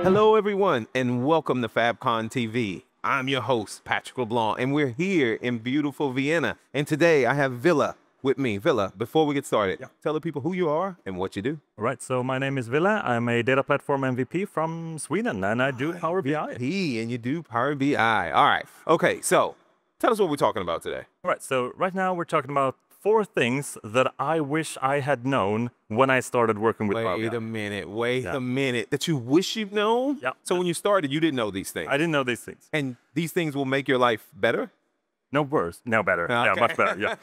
Hello, everyone, and welcome to FabCon TV. I'm your host, Patrick LeBlanc, and we're here in beautiful Vienna. And today I have Ville with me. Ville, before we get started, tell the people who you are and what you do. All right, so my name is Ville. I'm a data platform MVP from Sweden, and I do Power BI. And you do Power BI. All right. Okay, so tell us what we're talking about today. All right, so right now we're talking about 4 things that I wish I had known when I started working with Power BI. Wait a minute. That you wish you'd known? Yeah. So when you started, you didn't know these things? I didn't know these things. And these things will make your life better? No worse. No, better. Okay. Yeah, much better, yeah.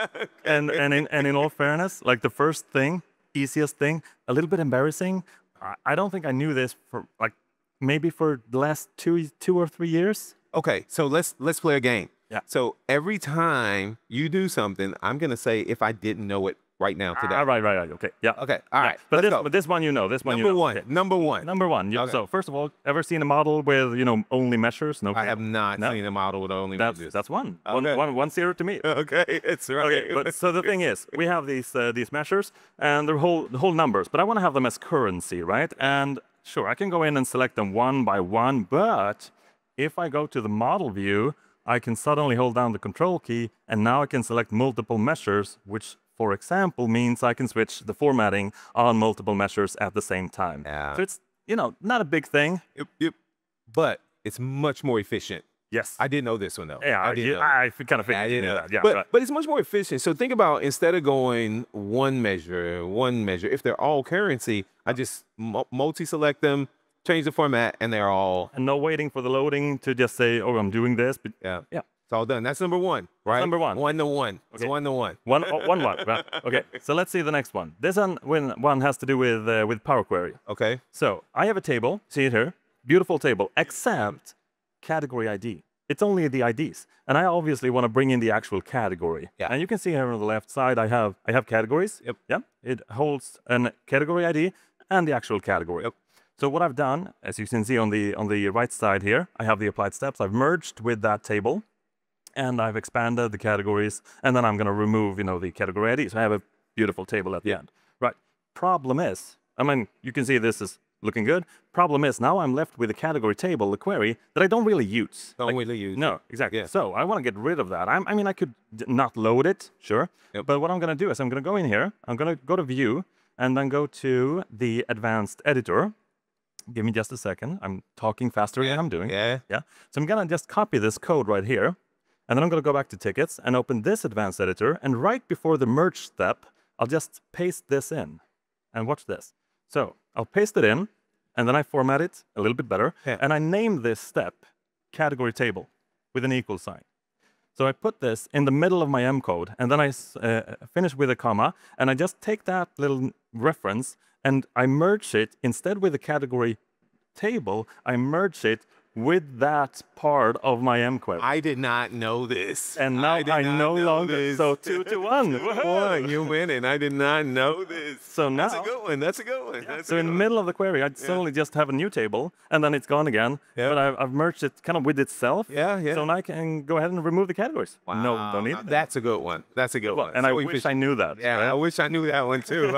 and in all fairness, like the first thing, easiest thing, a little bit embarrassing. I don't think I knew this for like maybe for the last two or 3 years. Okay, so let's play a game. Yeah. So every time you do something, I'm gonna say if I didn't know it right now today. Right. Okay. Yeah. Okay. All right. But this one you know. This one you know. Number one. Number one. Okay. So first of all, ever seen a model with only measures? No. I have not seen a model with only measures. That's one. Okay. 1-0 to me. Okay, it's right. Okay. But so the thing is, we have these measures and the whole numbers, but I want to have them as currency, right? And sure, I can go in and select them one by one, but if I go to the model view, I can suddenly hold down the control key, and now I can select multiple measures, which, for example, means I can switch the formatting on multiple measures at the same time. Yeah. So it's, not a big thing. Yep. But it's much more efficient. Yes. I didn't know this one, though. Yeah, I kind of figured. I didn't know that. Yeah, but it's much more efficient. So think about, instead of going one measure, if they're all currency, I just multi-select them, change the format, and they're all... And no waiting for the loading to just say, oh, I'm doing this. But yeah. It's all done. That's number one, right? That's number one. 1-to-1. Okay. It's 1-to-1. One. Right. Okay, so let's see the next one. This one has to do with Power Query. Okay. So I have a table, see it here, beautiful table, except category ID. It's only the IDs. And I obviously want to bring in the actual category. Yeah. And you can see here on the left side, I have categories. Yep. Yeah. It holds a category ID and the actual category. Yep. So what I've done, as you can see on the right side here, I have the applied steps. I've merged with that table, and I've expanded the categories, and then I'm going to remove, the category ID. So I have a beautiful table at the end. Right. Problem is, you can see this is looking good. Problem is, now I'm left with a category table, a query, that I don't really use. Don't really use. No, exactly. Yeah. So I want to get rid of that. I could not load it, sure. Yep. But what I'm going to do is I'm going to go in here. I'm going to go to View, and then go to the Advanced Editor. Give me just a second. I'm talking faster than I'm doing. Yeah. So I'm going to just copy this code right here. And then I'm going to go back to Tickets and open this Advanced Editor. And right before the merge step, I'll just paste this in. And watch this. So I'll paste it in. And then I format it a little bit better. Yeah. And I name this step Category Table with an equal sign. So I put this in the middle of my M code. And then I finish with a comma. And I just take that little reference and I merge it, instead with the category table, I merge it with that part of my M query. I did not know this. And now I no longer. This. So 2-1. 2-1. You win it. I did not know this. So now. That's a good one. That's a good one. Yeah. So in the middle of the query, I suddenly just have a new table, and then it's gone again. Yeah. But I've merged it kind of with itself. Yeah. So now I can go ahead and remove the categories. Wow. No, don't need it. That's a good one. That's a good one. And so I wish I knew that. Yeah, right? I wish I knew that one too.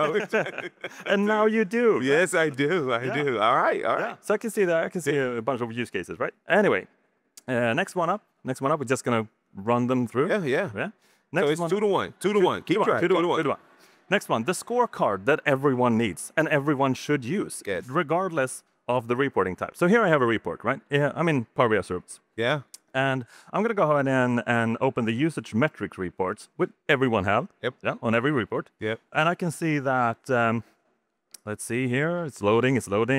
And now you do. Yes, I do. I do. All right. Yeah. So I can see that. I can see a bunch of use cases, right? Anyway. Next one up. We're just gonna run them through. Yeah. Next so it's one. 2-1. 2-1. Keep track. 2-1. Next one, the scorecard that everyone needs and everyone should use, regardless of the reporting type. So here I have a report, right? Yeah, I'm in Power BI Service. Yeah. And I'm gonna go ahead and open the usage metrics reports, which everyone have. Yep. Yeah, on every report. Yep. And I can see that. Let's see here. It's loading.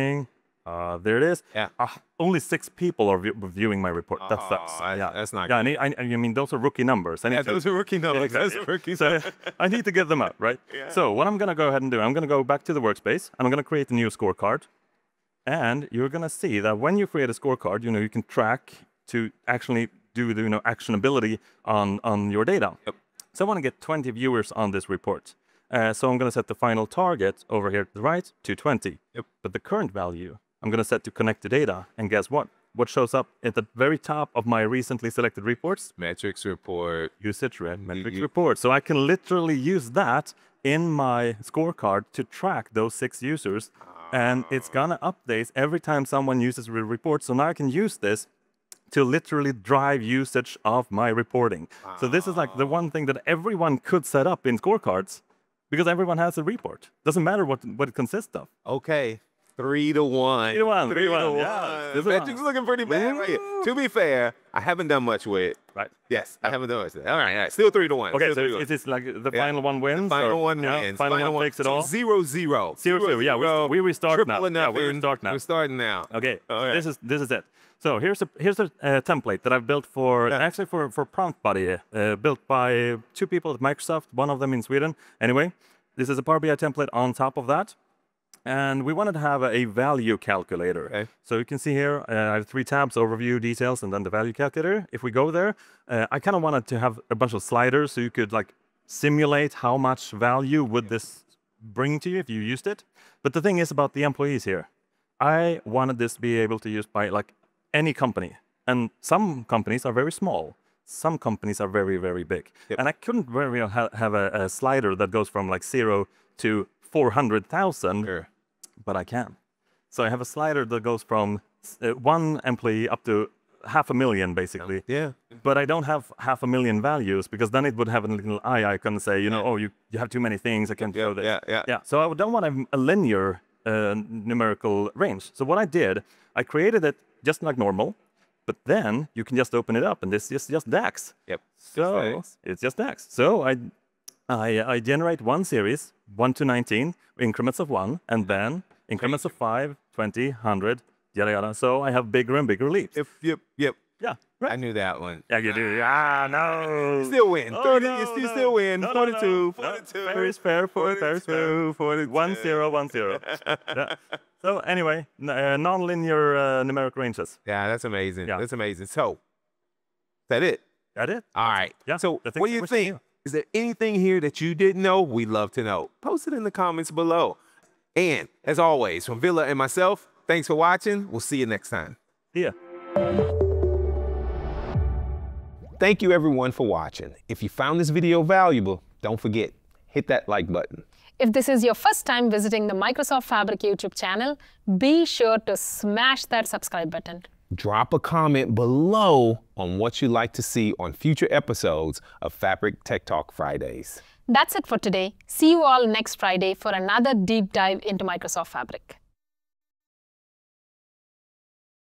There it is. Yeah. Only 6 people are viewing my report. That sucks. That's not good. Yeah, I mean, those are rookie numbers. those are rookie numbers. Yeah, exactly. Those are rookie so I need to get them out, right? Yeah. So what I'm going to go ahead and do, I'm going to go back to the workspace, and I'm going to create a new scorecard. And you're going to see that when you create a scorecard, you can track to actually do the actionability on your data. Yep. So I want to get 20 viewers on this report. So I'm going to set the final target over here to the right to 20. Yep. But the current value, I'm going to set to connect to data. And guess what? What shows up at the very top of my recently selected reports? Metrics report. Usage metrics report. So I can literally use that in my scorecard to track those 6 users And it's gonna update every time someone uses the report. So now I can use this to literally drive usage of my reporting. So this is like the one thing that everyone could set up in scorecards, because everyone has a report. Doesn't matter what it consists of. Okay. 3 to 1. 3 to 1. 3 to 1. Yeah. Patrick's looking pretty bad right here. To be fair, I haven't done much with it. Right. Yes, I haven't done much with it. All right. Still 3 to 1. Okay, Still so 3 to 1. it is like the final one wins? Final or, one wins. Final one takes it all? 0-0. 0-0. Yeah, we restart now. Triple enough. Yeah, we restart now. We're starting now. Okay, right. this is it. So here's a template that I've built for actually for Prompt Buddy, built by 2 people at Microsoft, one of them in Sweden. Anyway, this is a Power BI template on top of that. And we wanted to have a value calculator. Okay. So you can see here, I have 3 tabs, overview, details, and then the value calculator. If we go there, I kind of wanted to have a bunch of sliders so you could like simulate how much value would this bring to you if you used it. But the thing is about the employees here. I wanted this to be able to use by like any company. And some companies are very small. Some companies are very, very big. Yep. And I couldn't very well have a slider that goes from like 0 to 400,000. Sure. But I can. So I have a slider that goes from 1 employee up to 500,000, basically. Yeah. But I don't have 500,000 values, because then it would have a little eye icon say, you know, oh, you have too many things, I can't show this. Yeah. So I don't want a linear numerical range. So what I did, I created it just like normal, but then you can just open it up, and this is just DAX. Yep. So it's just DAX. So I generate one series, 1 to 19, increments of 1, and then increments of 5, 20, 100, yada yada. So I have bigger and bigger leaps. Yep. Yeah, right. I knew that one. Yeah, you do. Ah, no. You still win. Oh, 30, no, you no. still win. No, 42. no. Fair is fair. Fair is fair. 42. 1, 0, 1, 0. Yeah. So anyway, non-linear numeric ranges. Yeah, that's amazing. Yeah. That's amazing. So, is that it? That it? All right. Yeah. So, what do you think? Is there anything here that you didn't know? We'd love to know. Post it in the comments below. And as always, from Ville and myself, thanks for watching. We'll see you next time. Yeah. Thank you everyone for watching. If you found this video valuable, don't forget, hit that like button. If this is your first time visiting the Microsoft Fabric YouTube channel, be sure to smash that subscribe button. Drop a comment below on what you'd like to see on future episodes of Fabric Tech Talk Fridays. That's it for today. See you all next Friday for another deep dive into Microsoft Fabric.